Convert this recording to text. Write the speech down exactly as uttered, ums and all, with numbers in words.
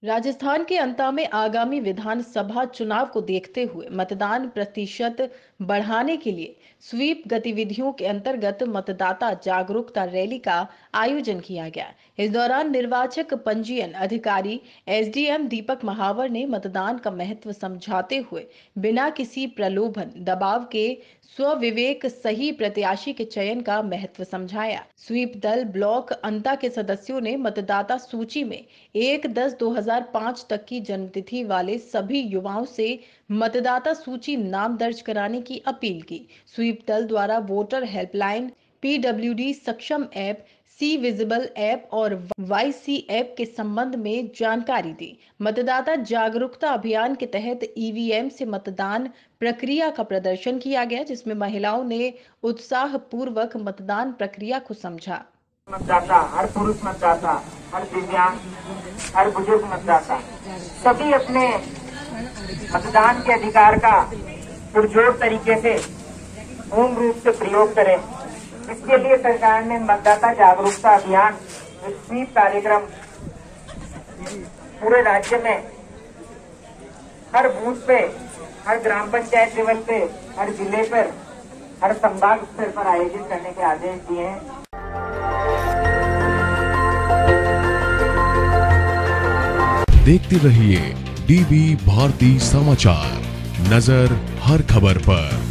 राजस्थान के अंता में आगामी विधानसभा चुनाव को देखते हुए मतदान प्रतिशत बढ़ाने के लिए स्वीप गतिविधियों के अंतर्गत मतदाता जागरूकता रैली का आयोजन किया गया। इस दौरान निर्वाचक पंजीयन अधिकारी एसडीएम दीपक महावर ने मतदान का महत्व समझाते हुए बिना किसी प्रलोभन दबाव के स्वविवेक सही प्रत्याशी के चयन का महत्व समझाया। स्वीप दल ब्लॉक अंता के सदस्यों ने मतदाता सूची में एक दस दो हजार पाँच तक की जन्मतिथि वाले सभी युवाओं से मतदाता सूची नाम दर्ज कराने की अपील की। स्वीप दल द्वारा voter helpline, PWD Saksham app, C vigil app और वाई सी ऐप के संबंध में जानकारी दी। मतदाता जागरूकता अभियान के तहत ईवीएम से मतदान प्रक्रिया का प्रदर्शन किया गया, जिसमें महिलाओं ने उत्साह पूर्वक मतदान प्रक्रिया को समझा। मतदाता, हर पुरुष मतदाता, हर दिव्यांग, हर बुजुर्ग मतदाता सभी अपने मतदान के अधिकार का पुरजोर तरीके से पूर्ण रूप से प्रयोग करें। इसके लिए सरकार ने मतदाता जागरूकता अभियान स्वीप कार्यक्रम पूरे राज्य में हर बूथ पे, हर ग्राम पंचायत लेवल पे, हर जिले पर, हर संभाग स्तर पर आयोजित करने के आदेश दिए हैं। देखते रहिए डीबी भारती समाचार, नजर हर खबर पर।